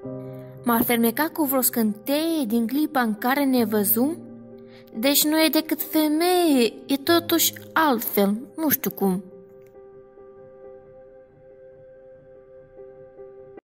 M-a fermecat cu vreo scânteie din clipa în care ne văzum? Deci nu e decât femeie, e totuși altfel, nu știu cum.